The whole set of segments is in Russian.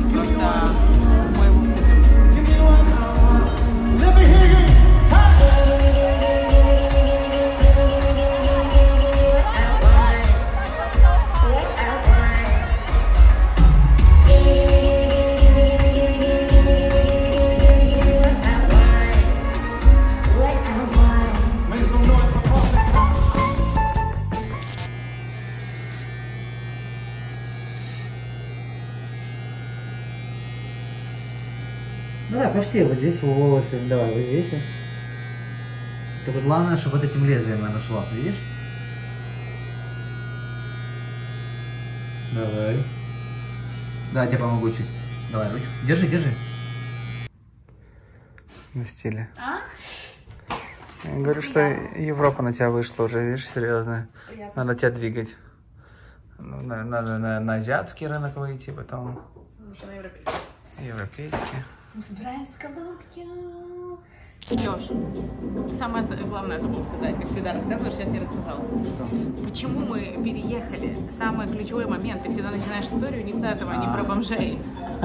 просто мы его будем. Давай, пошли, вот здесь волосы, давай, вот здесь. Только главное, чтобы вот этим лезвием оно шло, видишь? Давай. Да, я тебе помогу чуть. Давай, ручку. Держи, держи. На стиле. А? Я говорю, что Европа на тебя вышла уже, видишь, серьезно. Надо тебя двигать. Надо на азиатский рынок выйти, потом европейский. Мы собираемся в Колумбию. Лёш, самое главное забыл сказать, ты всегда рассказываешь, сейчас не рассказал. Что? Почему мы переехали? Самый ключевой момент, ты всегда начинаешь историю не с этого, не про бомжей.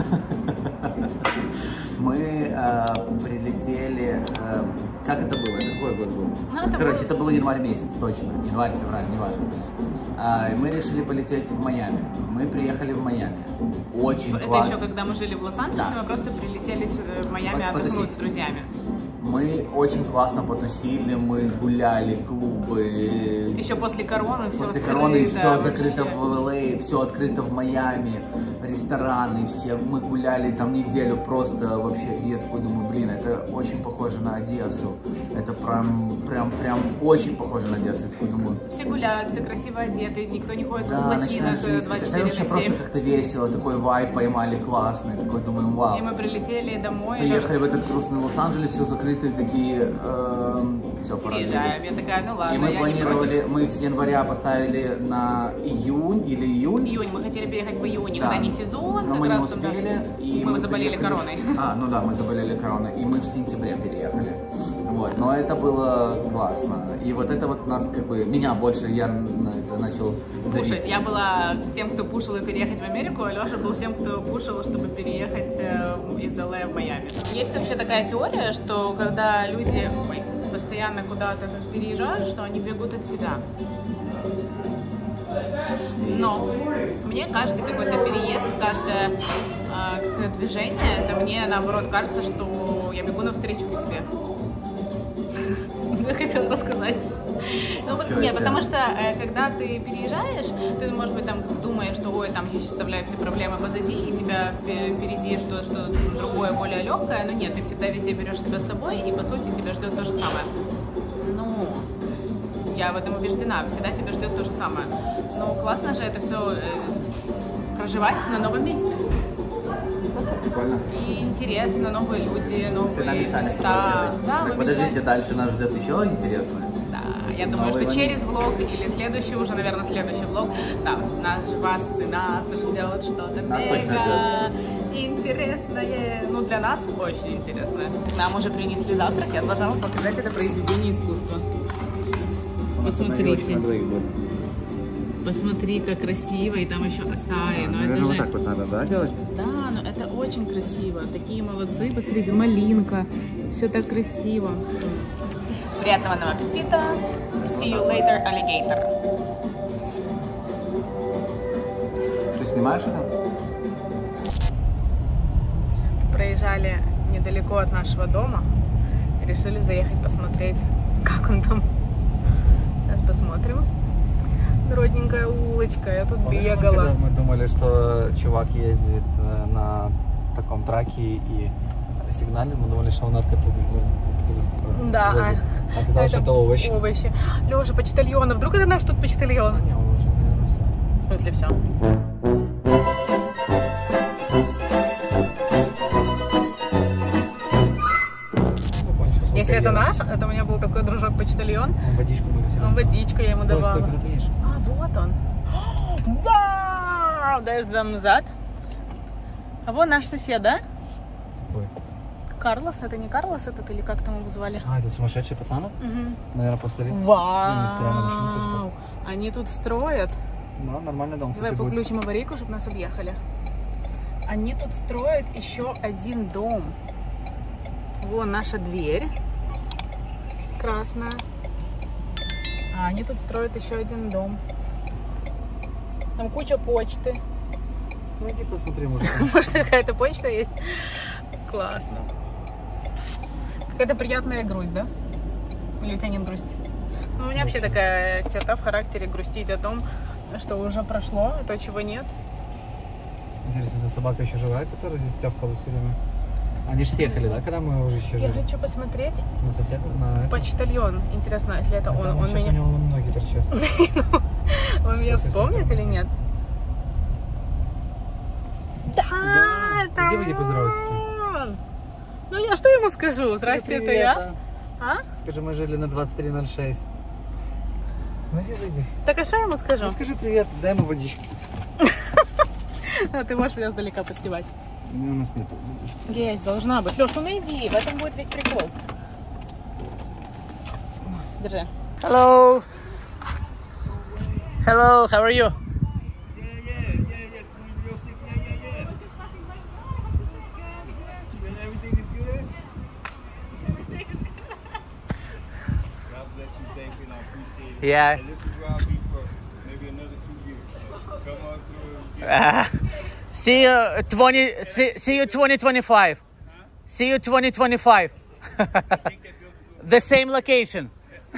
Мы прилетели, как это было? Какой год был? Ну, Короче, это был январь месяц, точно. Январь, февраль, неважно. Мы решили полететь в Майами. Мы приехали в Майами. Очень это классно. еще когда мы жили в Лос-Анджелесе, Да. мы просто прилетели в Майами отдохнуть с друзьями. Мы очень классно потусили, мы гуляли, клубы. Еще после короны все После открыто, короны все вообще. закрыто в ЛА, все открыто в Майами, рестораны, все. Мы гуляли там неделю просто вообще. И я такой думаю, блин, это очень похоже на Одессу. Это прям очень похоже на Одессу. Я такой думаю, Все гуляют, все красиво одеты, никто не ходит да, в лосинах ночная жизнь. 24 Это вообще на просто 7. как-то весело, такой вайб поймали классный. Такой думаю, вау. И мы прилетели домой. Приехали в этот грустный Лос-Анджелес, все закрытые такие, все, пора Приезжаем, двигать. я такая, ну ладно, И мы я планировали, не против. мы с января поставили на июнь или июль. Июнь, мы хотели переехать в июне, Да. когда не сезон. Но как мы не раз тогда успели. И мы заболели приехали- короной. Ну да, мы заболели короной. И мы в сентябре переехали. Вот. Но это было классно. И вот это вот нас как бы, меня больше, я на это начал Пушить. давить. Я была тем, кто пушил переехать в Америку, а Леша был тем, кто пушил, чтобы переехать из ЛА в Майами. Есть вообще такая теория, что когда люди постоянно куда-то переезжают, что они бегут от себя. Но мне каждый какой-то переезд, каждое какое-то движение, это мне наоборот кажется, что я бегу навстречу к себе. Я хотела рассказать. Ну, вот, нет, потому что когда ты переезжаешь, ты, может быть, там думаешь, что ой, там я оставляю все проблемы позади, и тебя впереди что-то другое, более легкое, но нет, ты всегда везде берешь себя с собой, и по сути тебя ждет то же самое. Ну, я в этом убеждена, всегда тебя ждет то же самое. Но классно же это все проживать на новом месте. Прикольно. И интересно, новые люди, Все новые написали, места. Да, так, мы подождите, мечтаем. дальше нас ждет еще интересное. Да, я думаю, Новый что вариант. через влог или следующий, уже, наверное, следующий влог, да, вас и нас ждет что-то Нас точно мега интересное. Ну, для нас очень интересное. Нам уже принесли завтрак, я должна вам показать это произведение искусства. Посмотрите. Посмотри, как красиво, и там еще осаи. Но это же... вот так вот надо, да, делать? Да, но это очень красиво. Такие молодцы, посмотрите, малинка. Все так красиво. Приятного нам аппетита. See you later, alligator. Ты снимаешь это? Проезжали недалеко от нашего дома. И решили заехать посмотреть, как он там. Сейчас посмотрим. Родненькая улочка, я тут бегала. Мы думали, что чувак ездит на таком траке и сигналит, мы думали, что он наркоту. Да, Оказалось, что это овощи. Овощи. Леша, почтальон, а вдруг это наш тут почтальон? Не, он уже, наверное, все. В смысле, все. Закончился. Если это наш, это у меня был такой дружок-почтальон. Он водичку мы взяли. Водичку я ему Стой, давала. куда ты едешь? А, вот он. Вау! Дай я сдам назад. А вон наш сосед, да? Какой? Карлос, это не Карлос этот, или как там его звали? А, это сумасшедший пацан? Угу. Наверное, постарел. Вау! Они тут строят. Да, нормальный дом, Давай кстати, будет. подключим аварийку, чтобы нас объехали. Они тут строят еще один дом. Вон наша дверь красная. А они тут строят еще один дом. Там куча почты. Ну иди посмотри, может. Может, какая-то почта есть. Классно. Какая-то приятная грусть, да? Или у тебя нет грусти? Ну, у меня вообще такая черта в характере — грустить о том, что уже прошло, а то, чего нет. Интересно, эта собака еще живая, которая здесь тявкала все время? Они же съехали, да, когда мы уже еще Я жили? хочу посмотреть На соседа? На почтальон. Интересно, если это он. Он сейчас меня... у него ноги торчат. Он меня вспомнит или нет? Да, это Иди, выйди, поздоровайся с ним. он. Ну я что ему скажу? Здрасте, это я. А? Скажи, мы жили на 2306. Ну иди, выйди. Так а что я ему скажу? Ну скажи привет, дай ему водички. А ты можешь меня сдалека поснимать? У нас нет. Есть, должна быть. Леш, ну найди, в этом будет весь прикол. Держи. Hello. Hello, how are you? Yeah. This is where I'll be for maybe another 2 years. Come on through. See you 2025. See you 2025. The same location.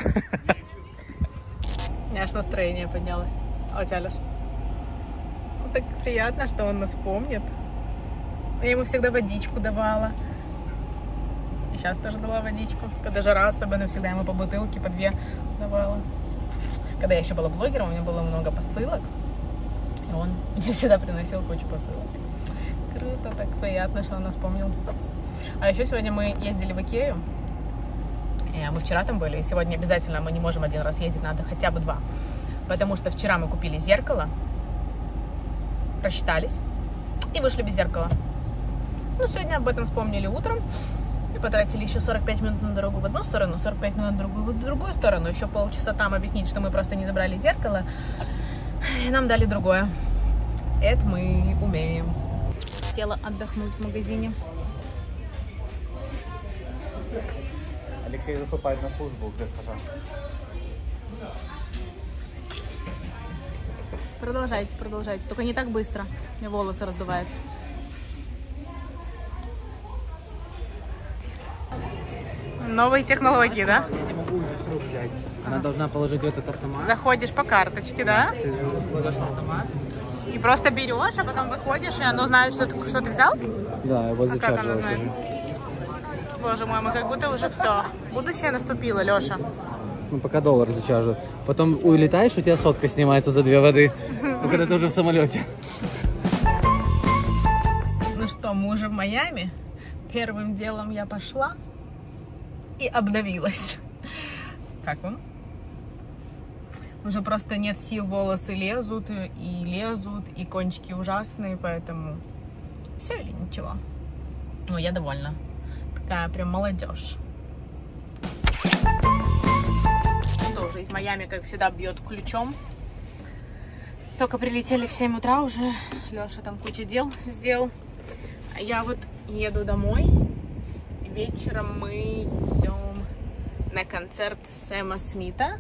У меня аж настроение поднялось. А у тебя, Леш? Ну, так приятно, что он нас помнит. Я ему всегда водичку давала. И сейчас тоже дала водичку. Когда жара особенно, всегда ему по бутылке, по 2 давала. Когда я еще была блогером, у меня было много посылок. И он мне всегда приносил кучу посылок. Круто, так приятно, что он нас помнил. А еще сегодня мы ездили в Икею. И мы вчера там были. И сегодня обязательно мы не можем один раз ездить, надо хотя бы 2. Потому что вчера мы купили зеркало, рассчитались и вышли без зеркала. Ну, сегодня об этом вспомнили утром. И потратили еще 45 минут на дорогу в одну сторону, 45 минут в другую сторону. Еще полчаса там объяснить, что мы просто не забрали зеркало. И нам дали другое. Это мы умеем. Села отдохнуть в магазине. Алексей заступает на службу, госпожа. Продолжайте, продолжайте. Только не так быстро. Мне волосы раздувает. Новые технологии, да? Я не могу ее с рук взять. Она должна положить в этот автомат. Заходишь по карточке, да? Ты кладешь в автомат. И просто берешь, а потом выходишь, и оно знает, что ты взял? Да, вот А как она зачаржилась знает? уже. Боже мой, мы как будто уже все. Будущее наступило, Леша. Ну, пока доллар зачаржит. Потом улетаешь, у тебя сотка снимается за 2 воды. Ну, когда ты уже в самолете. Ну что, мы уже в Майами. Первым делом я пошла и обновилась. Как вам? Уже просто нет сил, волосы лезут, и кончики ужасные, поэтому все или ничего. Ну, я довольна. Такая прям молодежь. Тоже из Майами, как всегда, бьет ключом. Только прилетели в 7 утра уже. Леша там кучу дел сделал. А я вот еду домой. И вечером мы идем на концерт Сэма Смита.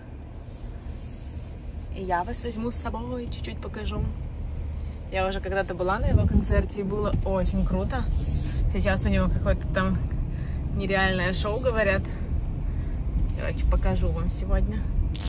И я вас возьму с собой, чуть-чуть покажу. Я уже когда-то была на его концерте, и было очень круто. Сейчас у него какое-то там нереальное шоу, говорят. Короче, покажу вам сегодня.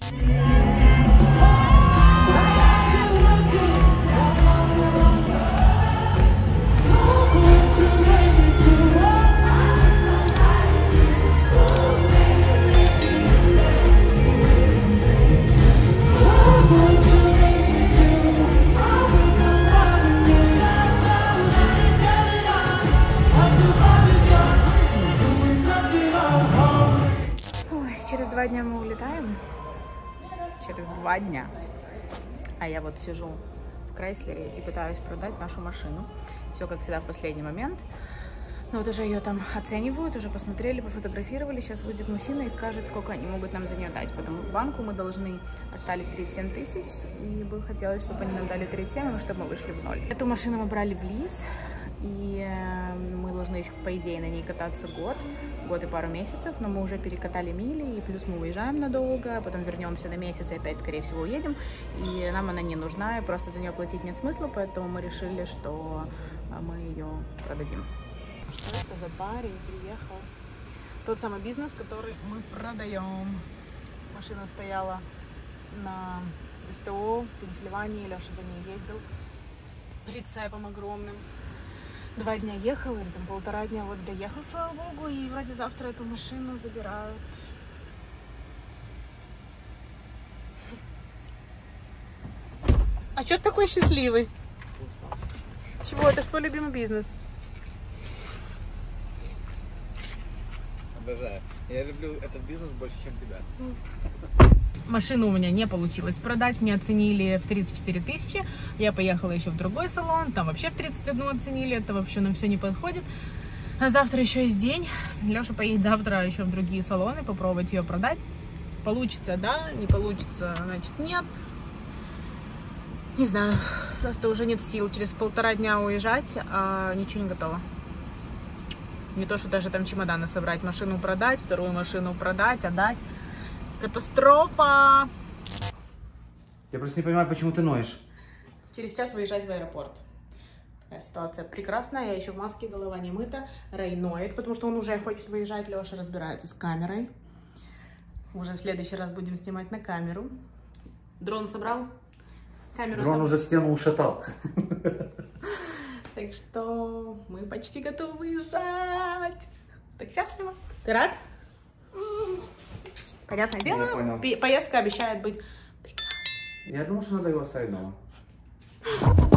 Через 2 дня мы улетаем. Через 2 дня. А я вот сижу в Крайслере и пытаюсь продать нашу машину. Все как всегда в последний момент. Но вот уже ее там оценивают, уже посмотрели, пофотографировали. Сейчас выйдет мужчина и скажет, сколько они могут нам за нее дать. Потому что банку мы должны, остались 37 тысяч. И бы хотелось, чтобы они нам дали 37, чтобы мы вышли в ноль. Эту машину мы брали в лиз. И мы должны еще, по идее, на ней кататься год и пару месяцев, но мы уже перекатали мили, и плюс мы уезжаем надолго, потом вернемся на месяц и опять, скорее всего, уедем, и нам она не нужна, и просто за нее платить нет смысла, поэтому мы решили, что мы ее продадим. Что это за парень приехал? Тот самый бизнес, который мы продаем. Машина стояла на СТО в Пенсильвании, Леша за ней ездил с прицепом огромным. 2 дня ехал, или там 1,5 дня, вот доехал, слава богу, и вроде завтра эту машину забирают. А чё ты такой счастливый? Чего? Это ж твой любимый бизнес. Обожаю. Я люблю этот бизнес больше, чем тебя. Машину у меня не получилось продать, мне оценили в 34 тысячи, я поехала еще в другой салон, там вообще в 31 оценили, это вообще нам все не подходит. А завтра еще есть день, Леша поедет завтра еще в другие салоны, попробовать ее продать. Получится, да, не получится, значит нет. Не знаю, просто уже нет сил, через 1,5 дня уезжать, а ничего не готово. Не то, что даже там чемоданы собрать, машину продать, вторую машину продать, отдать. Катастрофа! Я просто не понимаю, почему ты ноешь. Через час выезжать в аэропорт. Такая ситуация прекрасная, я еще в маске, голова не мыта. Рэй ноет, потому что он уже хочет выезжать. Леша разбирается с камерой. Уже в следующий раз будем снимать на камеру. Дрон собрал? Камеру Дрон уже в стену ушатал. Так что мы почти готовы выезжать. Так счастливо. Ты рад? Понятное дело, Я понял. Поездка обещает быть прекрасной. Я думаю, что надо его оставить дома.